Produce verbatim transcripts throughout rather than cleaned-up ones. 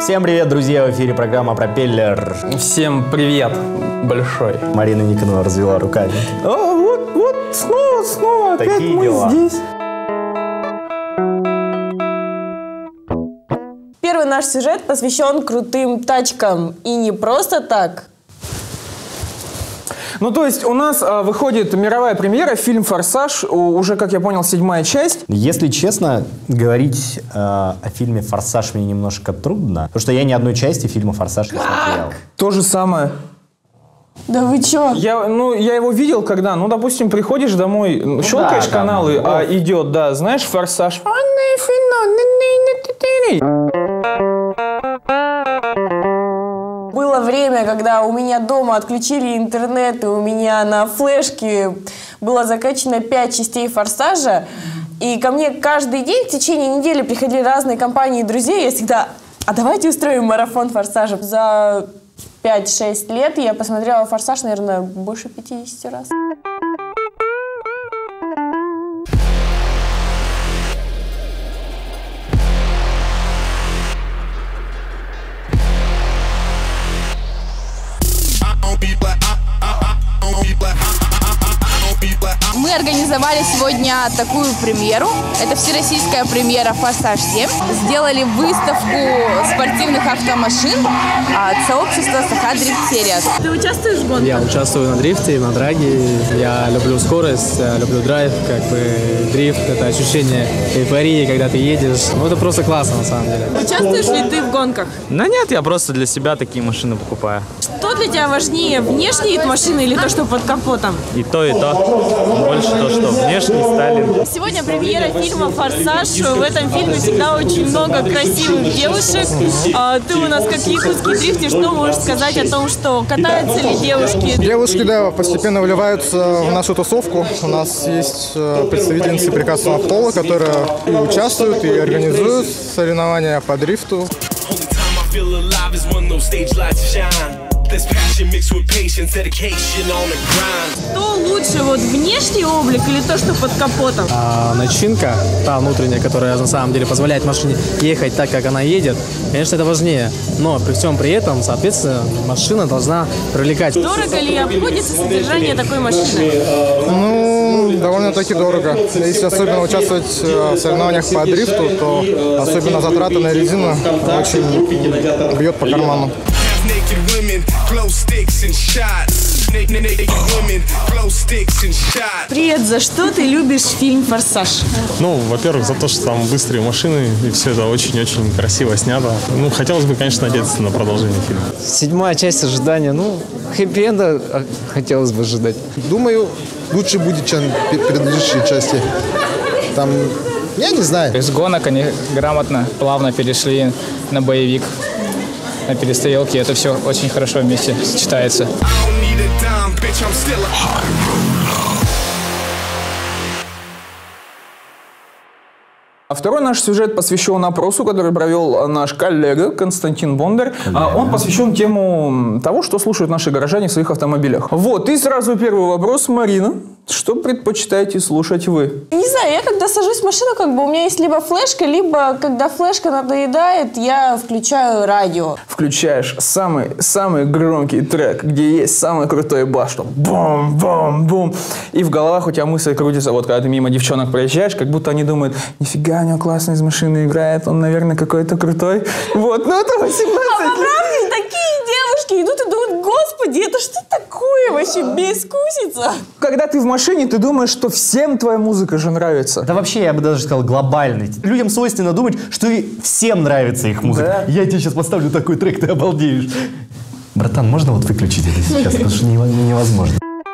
Всем привет, друзья! В эфире программа «Пропеллер». Всем привет большой. Марина Никонова развела руками. А, вот, вот, снова, снова, Такие опять мы дела. здесь. Первый наш сюжет посвящен крутым тачкам. И не просто так. Ну, то есть у нас а, выходит мировая премьера, фильм «Форсаж», уже, как я понял, седьмая часть. Если честно, говорить э, о фильме «Форсаж» мне немножко трудно, потому что я ни одной части фильма «Форсаж» не смотрел. То же самое. Да вы чё? Я, ну, я его видел, когда, ну, допустим, приходишь домой, ну, щелкаешь да, каналы, да, а идет, да, знаешь, «Форсаж». Было время, когда у меня дома отключили интернет, и у меня на флешке было закачано пять частей «Форсажа». И ко мне каждый день в течение недели приходили разные компании друзей. Я всегда, а давайте устроим марафон «Форсажа». За пять-шесть лет я посмотрела «Форсаж», наверное, больше пятидесяти раз. Мы организовали сегодня такую премьеру. Это всероссийская премьера «Форсаж семь». Сделали выставку спортивных автомашин от сообщества Саха Дрифт Series. Ты участвуешь в гонках? Я участвую на дрифте, на драге. Я люблю скорость, я люблю драйв. Как бы дрифт — это ощущение эйфории, когда ты едешь. Ну, это просто классно, на самом деле. Участвуешь ли ты в гонках? Ну нет, я просто для себя такие машины покупаю. Что для тебя важнее, внешний вид машины или то, что под капотом? И то, и то. Больше то, что внешний Сталин. Сегодня премьера фильма «Форсаж». В этом фильме всегда очень много красивых девушек. А ты у нас как якутский дрифтер, что можешь сказать о том, что катаются ли девушки? Девушки, да, постепенно вливаются в нашу тусовку. У нас есть представительницы прекрасного пола, которые и участвуют, и организуют соревнования по дрифту. Что лучше, вот внешний облик или то, что под капотом? А начинка, та внутренняя, которая на самом деле позволяет машине ехать так, как она едет, конечно, это важнее. Но при всем при этом, соответственно, машина должна привлекать. Дорого ли обходится содержание такой машины? Ну, довольно-таки дорого. Если особенно участвовать в соревнованиях по дрифту, то особенно затраты на резину очень бьет по карману. Привет, за что ты любишь фильм «Форсаж»? Ну, во-первых, за то, что там быстрые машины, и все это очень-очень красиво снято. Ну, хотелось бы, конечно, надеяться на продолжение фильма. Седьмая часть ожидания, ну, хэппи-энда хотелось бы ожидать. Думаю, лучше будет, чем предыдущие части. Там, я не знаю. Из гонок они грамотно, плавно перешли на боевик, на перестрелки. Это все очень хорошо вместе сочетается. А второй наш сюжет посвящен опросу, который провел наш коллега Константин Бондарь. А он посвящен тему того, что слушают наши горожане в своих автомобилях. Вот, и сразу первый вопрос, Марина. Что предпочитаете слушать вы? Не знаю, я когда сажусь в машину, как бы у меня есть либо флешка, либо когда флешка надоедает, я включаю радио. Включаешь самый, самый громкий трек, где есть самый крутой бас, что бум-бум-бум. И в головах у тебя мысль крутится, вот когда ты мимо девчонок проезжаешь, как будто они думают, нифига, у него классно из машины играет, он, наверное, какой-то крутой. Вот, ну это восемнадцать лет. А правда, такие девушки идут и думают, господи, это что такое вообще, бескусица? Когда ты в машине, ты думаешь, что всем твоя музыка же нравится. Да вообще, я бы даже сказал, глобальный. Людям свойственно думать, что и всем нравится их музыка. Да. Я тебе сейчас поставлю такой трек, ты обалдеешь. Братан, можно вот выключить это сейчас? Потому что невозможно.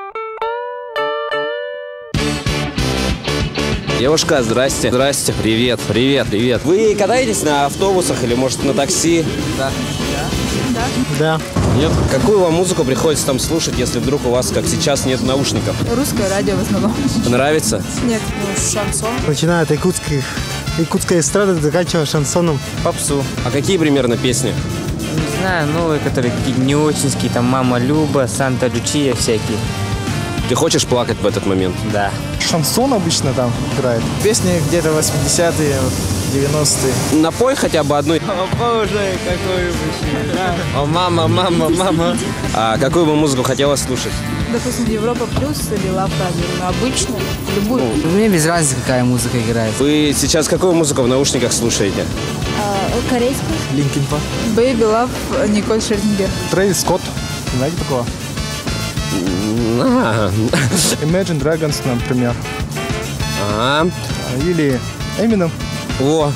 Девушка, здрасте. Здрасте. Привет. Привет. Привет. Вы катаетесь на автобусах или, может, на такси? Да. Да. Да. Нет? Какую вам музыку приходится там слушать, если вдруг у вас, как сейчас, нет наушников? Русское радио в основном. Нравится? Нет, ну, шансон. Начиная от якутских, якутской эстрады, заканчивая шансоном. Попсу. А какие примерно песни? Не знаю, новые, которые какие-то не очинские, там «Мама Люба», «Санта Лючия» всякие. Ты хочешь плакать в этот момент? Да. Шансон обычно там играет. Песни где-то восьмидесятые, девяностые. Напой хотя бы одну. О боже, какой мужчина. О мама, мама, мама. А какую бы музыку хотелось слушать? Допустим, Европа Плюс или Лав Радио. Ну, обычно, любую. Мне без разницы, какая музыка играет. Вы сейчас какую музыку в наушниках слушаете? А, корейскую. Линкин Парк. Бэйби Лав, Николь Шерзингер. Трэвис Скотт. Знаете такого? А. Imagine Dragons, например. А. Или Eminem. О.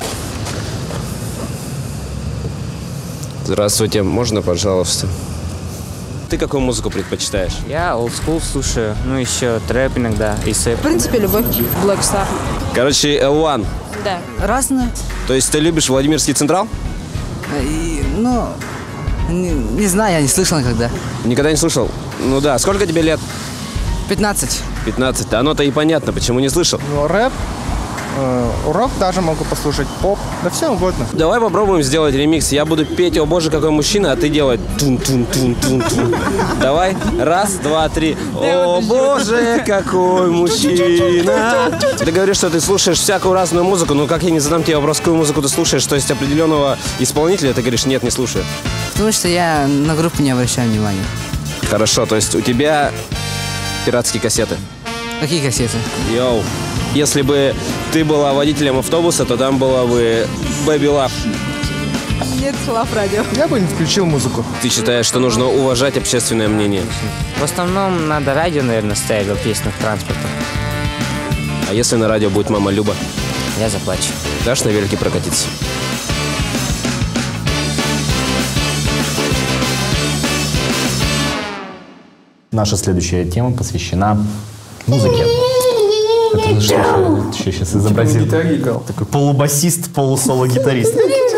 Здравствуйте, можно, пожалуйста? Ты какую музыку предпочитаешь? Я old school слушаю, ну еще трэп иногда и сэп. В принципе, любой. Black Star. Короче, эл один. Да. Разные. То есть ты любишь Владимирский Централ? И, ну, не, не знаю, я не слышал никогда. Никогда не слышал? Ну да. Сколько тебе лет? пятнадцать. пятнадцать. Оно-то и понятно, почему не слышал. Ну, рэп, э, рок даже могу послушать, поп, да все угодно. Давай попробуем сделать ремикс. Я буду петь «О боже, какой мужчина», а ты делать тун-тун-тун-тун-тун. Давай. Раз, два, три. О боже, какой мужчина. Ты говоришь, что ты слушаешь всякую разную музыку, но как я не задам тебе вопрос, какую музыку ты слушаешь, то есть определенного исполнителя, ты говоришь, нет, не слушаю. Потому что я на группу не обращаю внимания. Хорошо, то есть у тебя пиратские кассеты. Какие кассеты? Йоу. Если бы ты была водителем автобуса, то там было бы Baby Love. Нет, Лав Радио. Я бы не включил музыку. Ты считаешь, что нужно уважать общественное мнение? В основном надо радио, наверное, ставить в общественных транспортах. А если на радио будет «Мама Люба»? Я заплачу. Дашь на велике прокатиться? Наша следующая тема посвящена музыке. Это что, что, что сейчас изобразил? Такой полубасист, полусоло-гитарист.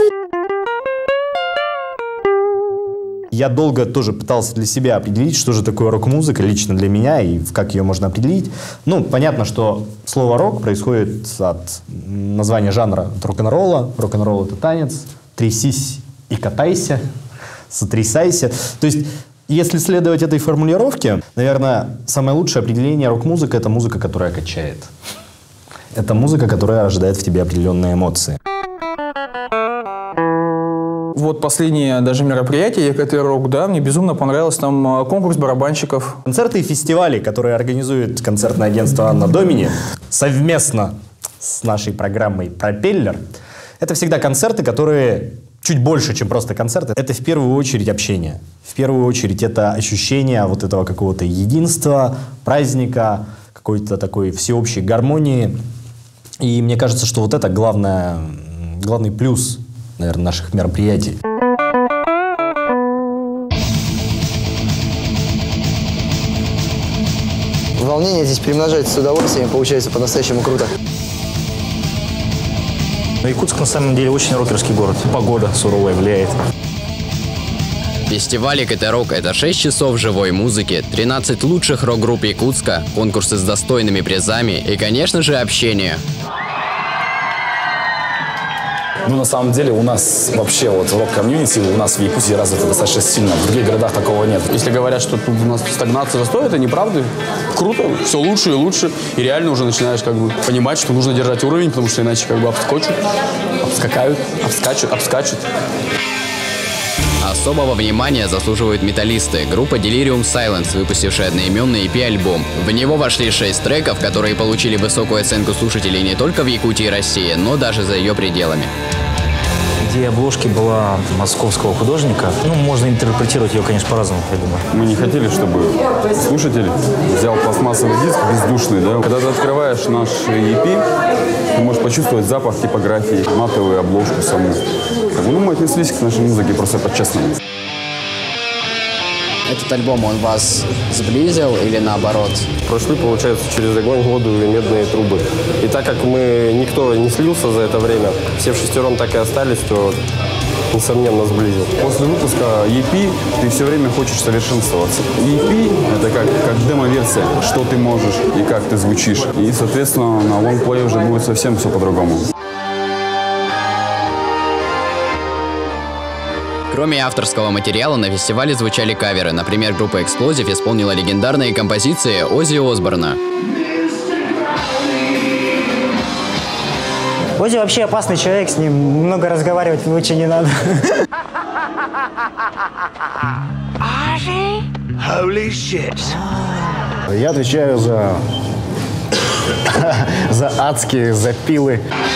Я долго тоже пытался для себя определить, что же такое рок-музыка лично для меня и как ее можно определить. Ну, понятно, что слово «рок» происходит от названия жанра от рок-н-ролла. Рок-н-ролл — это танец. Трясись и катайся, сотрясайся. То есть, если следовать этой формулировке, наверное, самое лучшее определение рок-музыка — это музыка, которая качает. Это музыка, которая рождает в тебе определенные эмоции. Вот последнее даже мероприятие «Екатеринбург», да, мне безумно понравилось, там конкурс барабанщиков. Концерты и фестивали, которые организует концертное агентство «Анна Домини» совместно с нашей программой «Пропеллер», это всегда концерты, которые чуть больше, чем просто концерты. Это в первую очередь общение. В первую очередь это ощущение вот этого какого-то единства, праздника, какой-то такой всеобщей гармонии. И мне кажется, что вот это главное, главный плюс, наверное, наших мероприятий. Волнение здесь примножается с удовольствием, получается по-настоящему круто. Якутск на самом деле очень рокерский город. Погода суровая влияет. Фестиваль «Екатеринбург» — это шесть часов живой музыки, тринадцать лучших рок-групп Якутска, конкурсы с достойными призами и, конечно же, общение. Ну, на самом деле, у нас вообще вот рок-комьюнити у нас в Якутии развито достаточно сильно. В других городах такого нет. Если говорят, что тут у нас стагнация, застой, это неправда. Круто, все лучше и лучше. И реально уже начинаешь как бы понимать, что нужно держать уровень, потому что иначе как бы обскочут, обскакают, обскачут, обскачут. Особого внимания заслуживают металлисты. Группа Delirium Silence, выпустившая одноименный и пи-альбом. В него вошли шесть треков, которые получили высокую оценку слушателей не только в Якутии и России, но даже за ее пределами. Идея обложки была московского художника. Ну, можно интерпретировать ее, конечно, по-разному, я думаю. Мы не хотели, чтобы слушатель взял пластмассовый диск бездушный, да. Когда ты открываешь наш и пи, ты можешь почувствовать запах типографии, матовую обложку саму. Ну, мы отнеслись к нашей музыке просто по-честному. Этот альбом, он вас сблизил или наоборот? Прошли, получается, через огонь, воду и медные трубы. И так как мы, никто не слился за это время, все в шестером так и остались, то, несомненно, сблизил. После выпуска и пи ты все время хочешь совершенствоваться. и пи — это как, как демо-версия, что ты можешь и как ты звучишь. И, соответственно, на лонгплей уже будет совсем все по-другому. Кроме авторского материала, на фестивале звучали каверы. Например, группа «Эксплозив» исполнила легендарные композиции Оззи Осборна. Ози вообще опасный человек, с ним много разговаривать лучше не надо. Holy shit. Я отвечаю за... за адские запилы.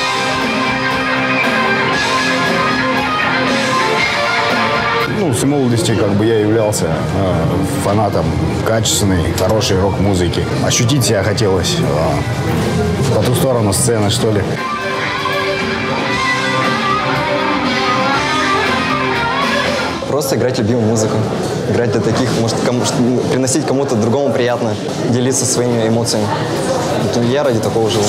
Ну, с молодости как бы я являлся э, фанатом качественной, хорошей рок-музыки. Ощутить себя хотелось э, по ту сторону сцены, что ли. Просто играть любимую музыку. Играть для таких, может, кому, приносить кому-то другому приятно, делиться своими эмоциями. Вот я ради такого живу.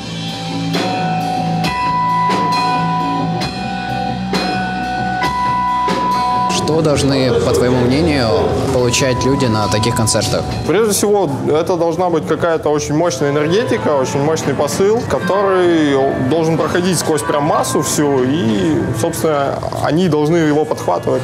Что должны, по твоему мнению, получать люди на таких концертах? Прежде всего, это должна быть какая-то очень мощная энергетика, очень мощный посыл, который должен проходить сквозь прям массу всю, и, собственно, они должны его подхватывать.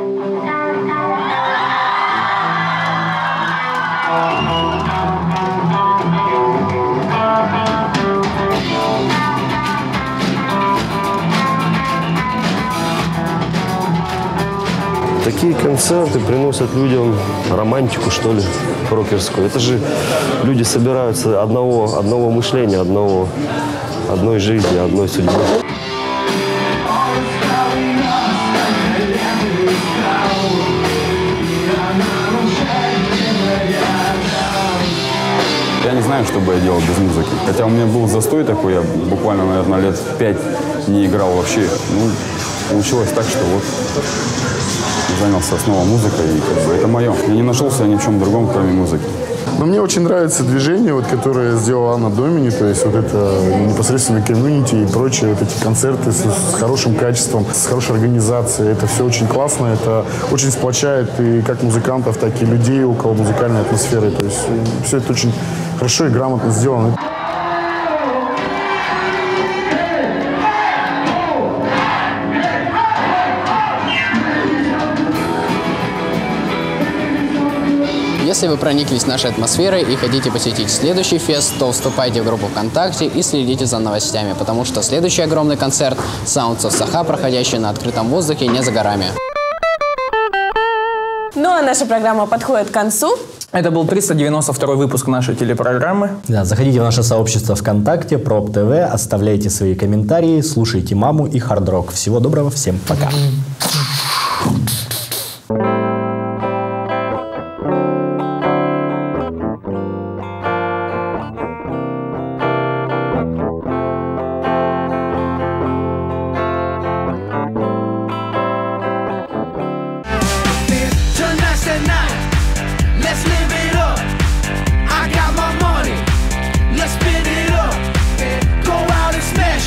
Такие концерты приносят людям романтику, что ли, рокерскую. Это же люди собираются одного, одного мышления, одного, одной жизни, одной судьбы. Я не знаю, что бы я делал без музыки. Хотя у меня был застой такой, я буквально, наверное, лет пять не играл вообще. Ну, получилось так, что вот занялся снова музыкой, и как бы это мое. Я не нашелся ни в чем другом, кроме музыки. Но мне очень нравится движение, вот, которое сделала Анна Домини, то есть вот это непосредственно комьюнити и прочие вот эти концерты с, с хорошим качеством, с хорошей организацией. Это все очень классно, это очень сплочает и как музыкантов, так и людей около музыкальной атмосферы. То есть все это очень хорошо и грамотно сделано. Если вы прониклись нашей атмосферой и хотите посетить следующий фест, то вступайте в группу ВКонтакте и следите за новостями, потому что следующий огромный концерт Sounds of Sakha, проходящий на открытом воздухе, не за горами. Ну а наша программа подходит к концу. Это был триста девяносто второй выпуск нашей телепрограммы. Да, заходите в наше сообщество ВКонтакте, Проб ТВ, оставляйте свои комментарии, слушайте маму и хард-рок. Всего доброго, всем пока.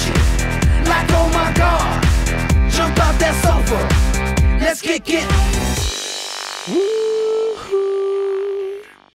Let's kick it.